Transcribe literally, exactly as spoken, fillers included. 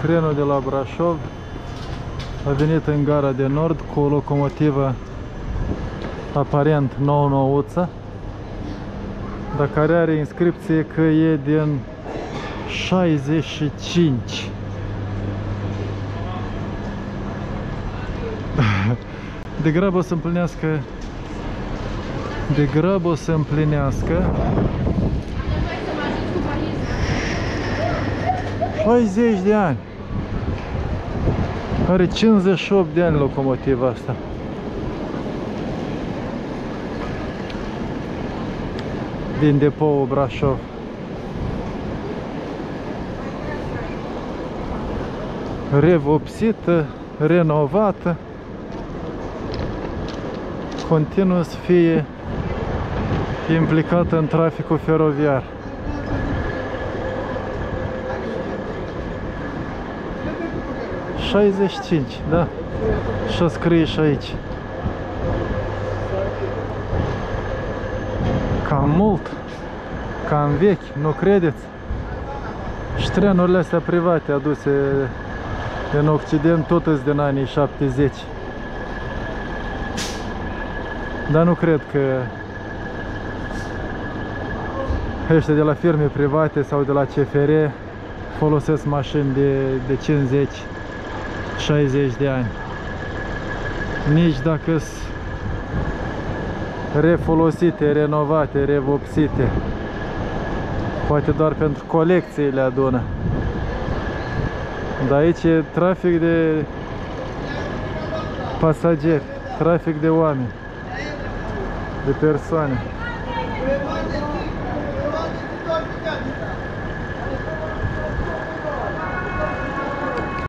Trenul de la Brașov a venit în gara de nord cu o locomotivă aparent nou-nouță, dar care are inscripție că e din șaizeci și cinci. De grabă o să împlinească De grabă o să împlinească șaizeci de ani. Are cincizeci și opt de ani locomotiva asta. Din depoul Brașov. Revopsită, renovată, continuă să fie implicată în traficul feroviar. șaizeci și cinci, da? Și scrie și aici. Cam mult, cam vechi, nu credeți? Și trenurile astea private aduse în Occident tot sunt din anii șaptezeci. Dar nu cred că ăștia de la firme private sau de la C F R folosesc mașini de, de cincizeci șaizeci de ani. Nici dacă sunt refolosite, renovate, revopsite. Poate doar pentru colecții le adună. Dar aici e trafic de pasageri, trafic de oameni, de persoane.